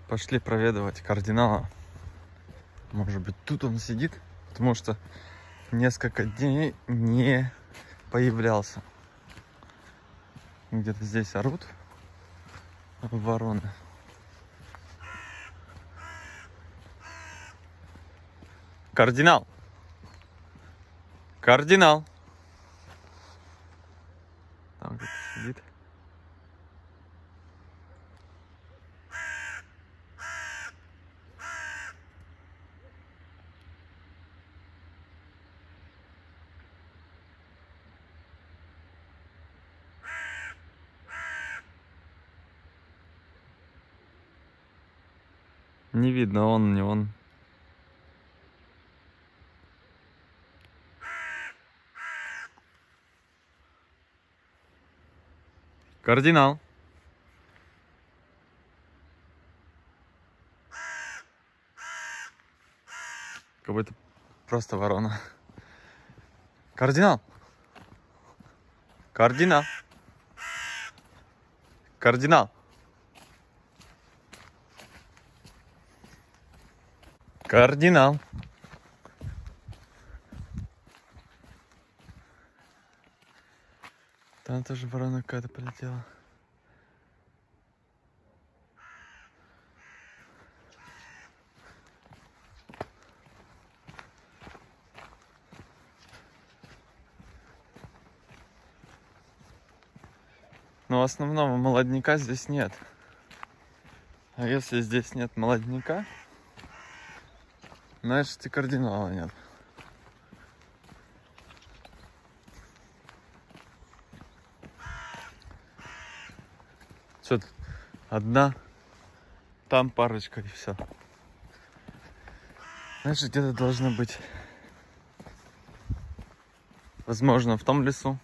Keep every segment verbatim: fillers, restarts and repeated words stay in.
Пошли проведывать кардинала. Может быть, тут он сидит, потому что несколько дней не появлялся. Где-то здесь орут вороны. Кардинал! Кардинал! Там где-то сидит. Не видно, он, не он. Кардинал. Как будто просто ворона. Кардинал. Кардинал. Кардинал. Кардинал. Там тоже ворона какая-то полетела. Но в основном молодняка здесь нет. А если здесь нет молодняка, значит и кардинала нет. Что-то одна, там парочка и все. Значит, где-то должно быть. Возможно, в том лесу.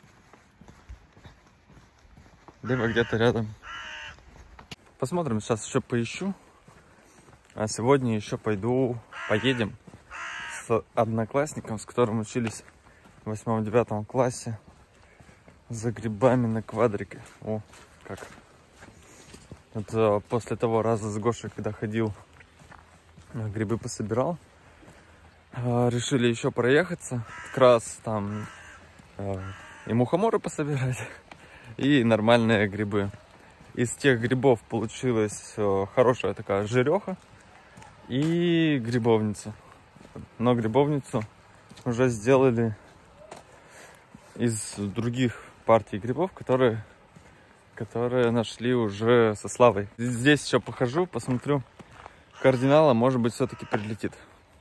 Либо где-то рядом. Посмотрим, сейчас еще поищу. А сегодня еще пойду, поедем с одноклассником, с которым учились в восьмом-девятом классе, за грибами на квадрике. О, как. Это после того раза с Гошей, когда ходил, грибы пособирал. Решили еще проехаться. Как раз там и мухоморы пособирать, и нормальные грибы. Из тех грибов получилась хорошая такая жиреха и грибовница. Но грибовницу уже сделали из других партий грибов, которые, которые нашли уже со Славой. Здесь еще похожу, посмотрю. Кардинала, может быть, все-таки прилетит.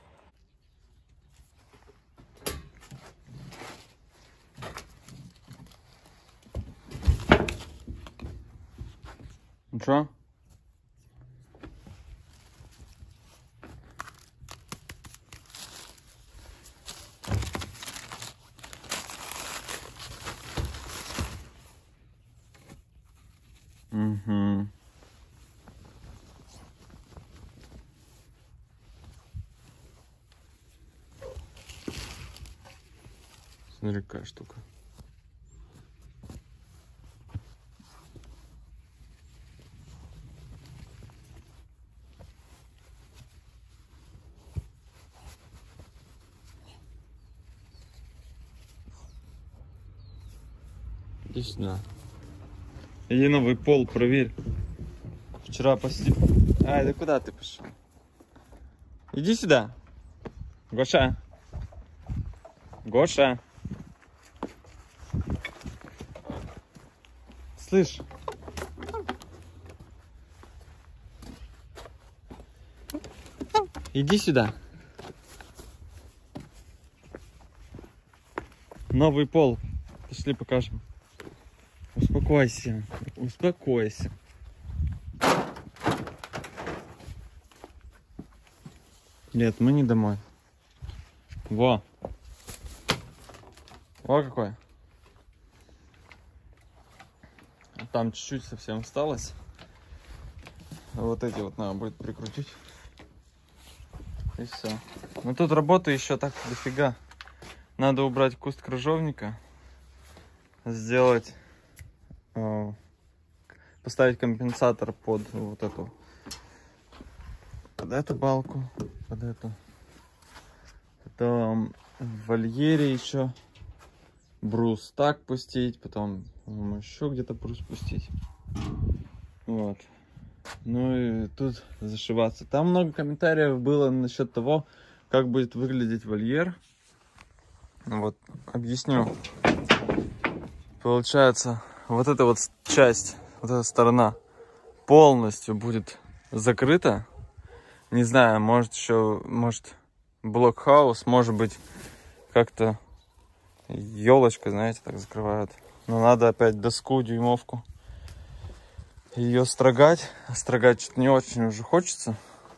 Ну что? Угу. Смотри, какая штука. Иди сюда. Иди новый пол проверь. Вчера посидел. Ай, да куда ты пошел? Иди сюда. Гоша. Гоша. Слышь. Иди сюда. Новый пол. Пошли покажем. Успокойся. Успокойся. Нет, мы не домой. Во. Во какой. Там чуть-чуть совсем осталось. Вот эти вот надо будет прикрутить. И все. Но тут работы еще так дофига. Надо убрать куст крыжовника. Сделать... Э, поставить компенсатор под вот эту под эту балку, под эту. Потом в вольере еще брус так пустить, потом еще где-то брус пустить. Вот. Ну и тут зашиваться. Там много комментариев было насчет того, как будет выглядеть вольер. Вот, объясню. Получается, вот эта вот часть, вот эта сторона полностью будет закрыта. Не знаю, может еще, может блокхаус, может быть как-то елочка, знаете, так закрывают. Но надо опять доску, дюймовку. Ее строгать. Строгать что-то не очень уже хочется.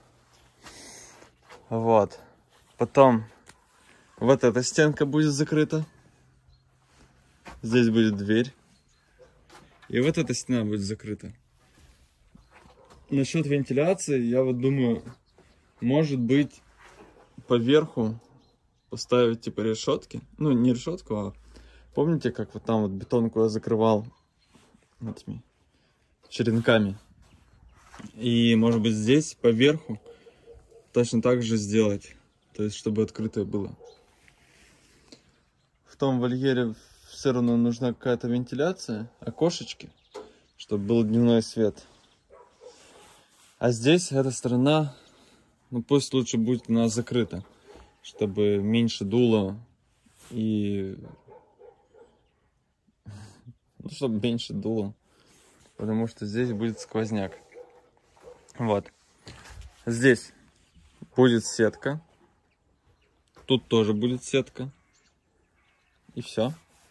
Вот. Потом вот эта стенка будет закрыта. Здесь будет дверь. И вот эта стена будет закрыта. Насчет вентиляции, я вот думаю, может быть, поверху поставить типа решетки. Ну, не решетку, а помните, как вот там вот бетонку я закрывал этими черенками. И может быть здесь поверху точно так же сделать. То есть, чтобы открытое было. В том вольере все равно нужна какая-то вентиляция, окошечки, чтобы был дневной свет. А здесь эта сторона, ну пусть лучше будет у нас закрыта, чтобы меньше дуло и... Ну, чтобы меньше дуло, потому что здесь будет сквозняк. Вот. Здесь будет сетка. Тут тоже будет сетка. И все.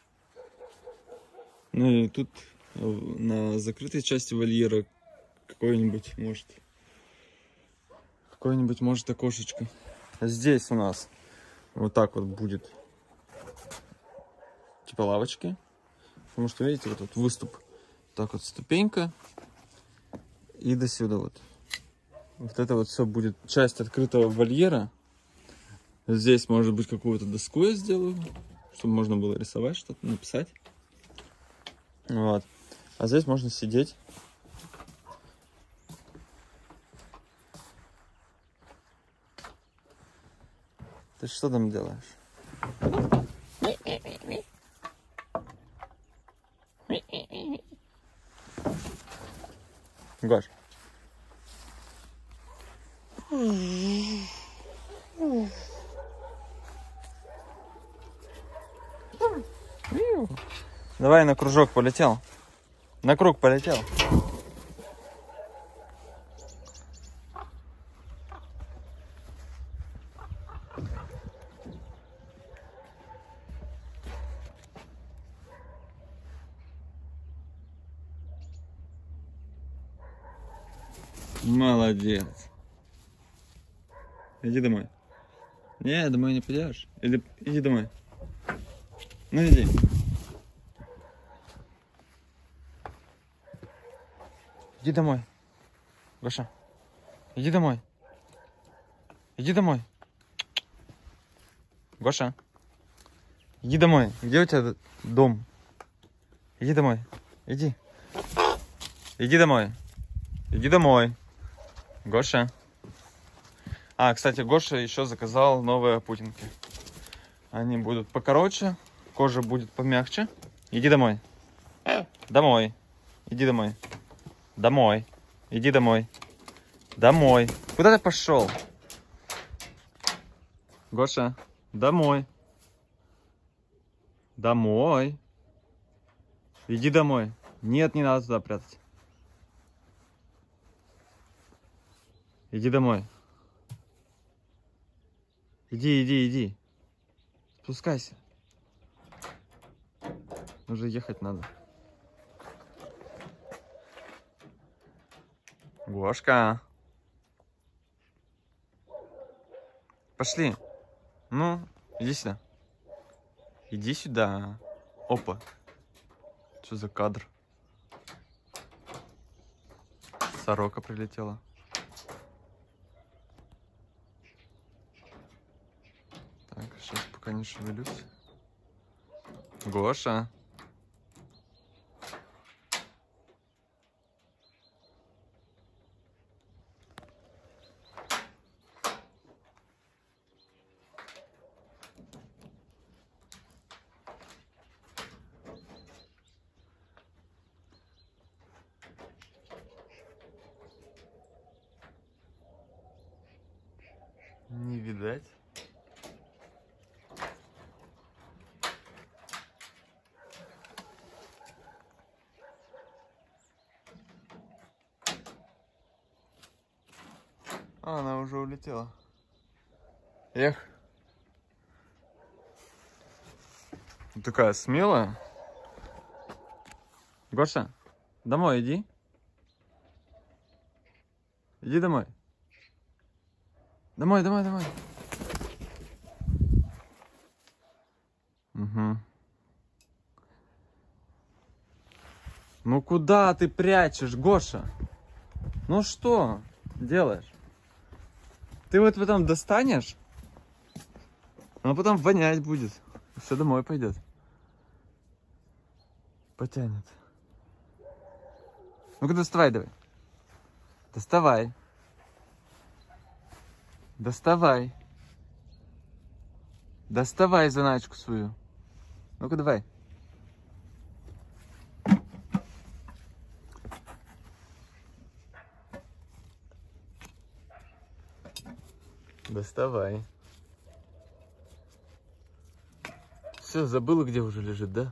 Ну и тут на закрытой части вольера какой-нибудь, может, какой-нибудь, может, окошечко. Здесь у нас вот так вот будет типа лавочки. Потому что, видите, вот тут выступ. Так вот ступенька. И до сюда вот. Вот это вот все будет часть открытого вольера. Здесь, может быть, какую-то доску я сделаю, чтобы можно было рисовать что-то, написать. Вот. А здесь можно сидеть. Ты что там делаешь? Гош. Давай на кружок полетел. На круг полетел. Молодец. Иди домой. Не, домой не пойдешь. Иди, иди домой. Ну иди. Иди домой. Гоша. Иди домой. Иди домой. Гоша. Иди домой. Где у тебя дом? Иди домой. Иди. Иди домой. Иди домой. Гоша. А, кстати, Гоша еще заказал новые путинки. Они будут покороче, кожа будет помягче. Иди домой. Домой. Иди домой. Домой. Иди домой. Домой. Куда ты пошел? Гоша. Домой. Домой. Иди домой. Нет, не надо туда прятать. Иди домой. Иди, иди, иди. Спускайся. Уже ехать надо. Гошка. Пошли. Ну, иди сюда. Иди сюда. Опа. Что за кадр? Сорока прилетела. Так, сейчас пока не шевелюсь. Гоша. Не видать. А, она уже улетела. Эх. Такая смелая. Гоша, домой иди. Иди домой. Домой, домой, домой. Угу. Ну куда ты прячешь, Гоша? Ну что делаешь? Ты вот потом достанешь, а потом вонять будет. Все домой пойдет. Потянет. Ну-ка доставай давай. Доставай. Доставай. Доставай заначку свою. Ну-ка давай. Доставай. Все, забыла, где уже лежит, да?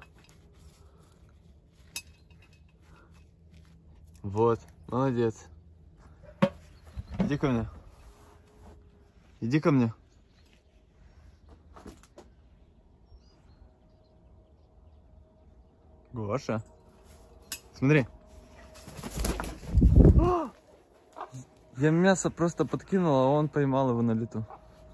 Вот, молодец. Иди ко мне. Иди ко мне. Гоша. Смотри. Я мясо просто подкинул, а он поймал его на лету.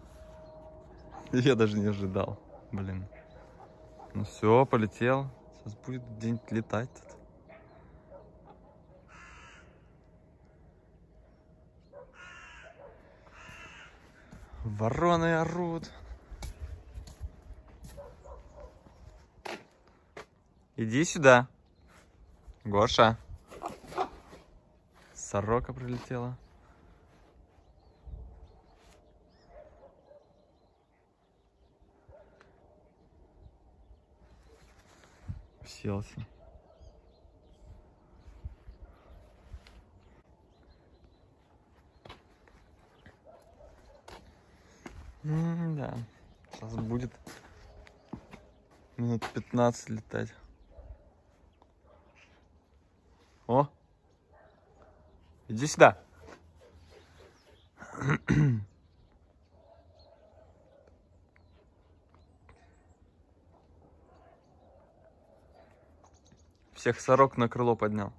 Я даже не ожидал. Блин. Ну все, полетел. Сейчас будет где-нибудь летать тут. Вороны орут. Иди сюда. Гоша. Сорока прилетела. Уселся. М-да. Сейчас будет минут пятнадцать летать. О! Иди сюда. Всех сорок на крыло поднял.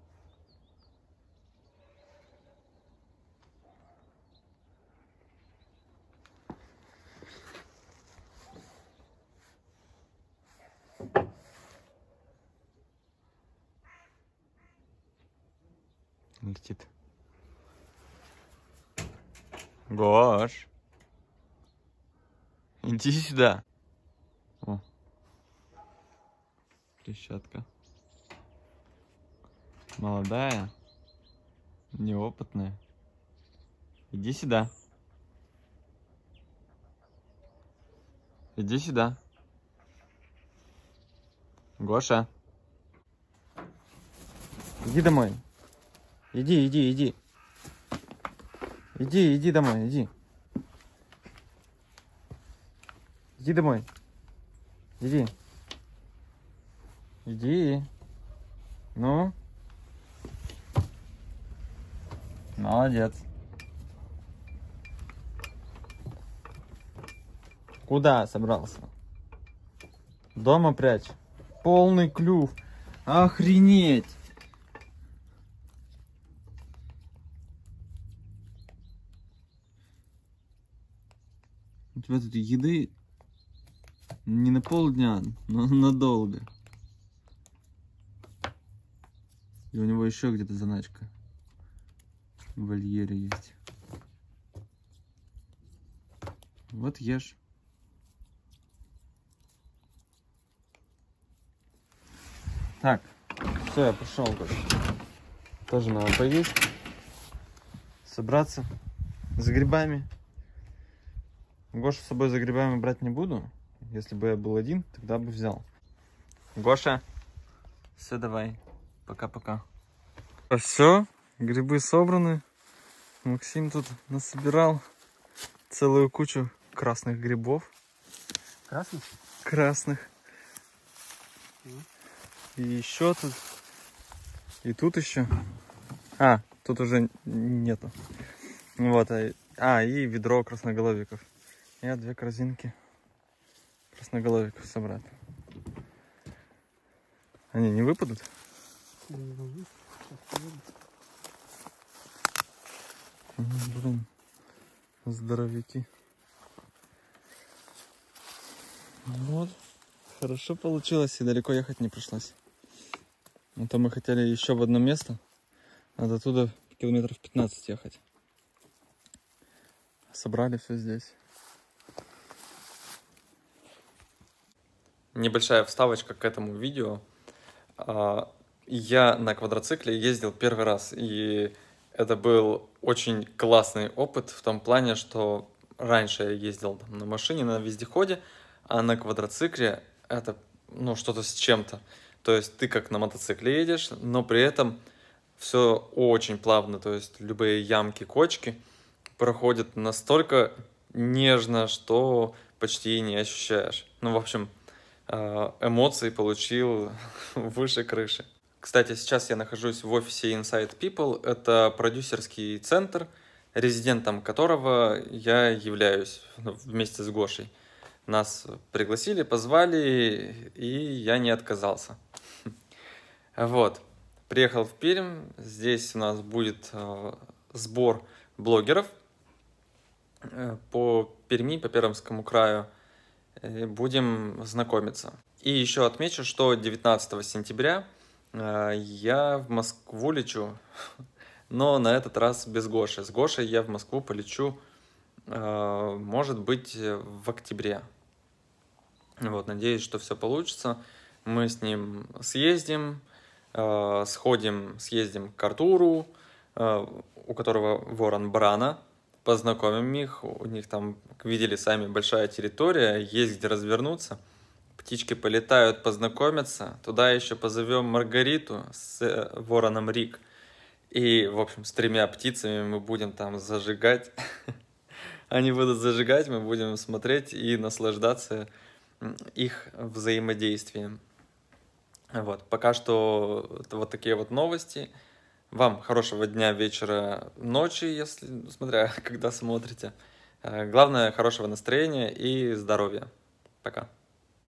Летит. Гош. Иди сюда. О. Крещатка. Молодая. Неопытная. Иди сюда. Иди сюда. Гоша. Иди домой. Иди, иди, иди. Иди, иди домой, иди. Иди домой. Иди. Иди. Ну. Молодец. Куда собрался? Дома прячь. Полный клюв. Охренеть. У тебя тут еды не на полдня, но надолго. И у него еще где-то заначка в вольере есть. Вот ешь. Так, все, я пошел. Тоже надо поесть, собраться за грибами. Гошу с собой за грибами брать не буду. Если бы я был один, тогда бы взял. Гоша, все, давай. Пока-пока. Все, грибы собраны. Максим тут насобирал. целую кучу красных грибов. Красный? Красных. Mm. И еще тут. И тут еще. А, тут уже нету. Вот. А, и ведро красноголовиков. И две корзинки красноголовиков собрать. Они не выпадут? Не Блин, здоровяки. Вот, хорошо получилось, и далеко ехать не пришлось. А то мы хотели еще в одно место, а до туда километров пятнадцать ехать. Собрали все здесь. Небольшая вставочка к этому видео. Я на квадроцикле ездил первый раз, и это был очень классный опыт в том плане, что раньше я ездил там на машине, на вездеходе, а на квадроцикле это, ну, что-то с чем-то. То есть ты как на мотоцикле едешь, но при этом все очень плавно, то есть любые ямки, кочки проходят настолько нежно, что почти не ощущаешь. Ну, в общем, эмоции получил выше крыши. Кстати, сейчас я нахожусь в офисе Inside People. Это продюсерский центр, резидентом которого я являюсь вместе с Гошей. Нас пригласили, позвали, и я не отказался. Вот. Приехал в Пермь. Здесь у нас будет сбор блогеров по Перми, по Пермскому краю. Будем знакомиться. И еще отмечу, что девятнадцатого сентября я в Москву лечу, но на этот раз без Гоши. С Гошей я в Москву полечу, может быть, в октябре. Вот, надеюсь, что все получится. Мы с ним съездим, сходим, съездим к Артуру, у которого ворон Брана. Познакомим их, у них там, как видели сами, большая территория, есть где развернуться. Птички полетают, познакомятся. Туда еще позовем Маргариту с вороном Рик. И, в общем, с тремя птицами мы будем там зажигать. Они будут зажигать, мы будем смотреть и наслаждаться их взаимодействием. Вот, пока что вот такие вот новости. Вам хорошего дня, вечера, ночи, если, смотря когда смотрите. Главное, хорошего настроения и здоровья. Пока.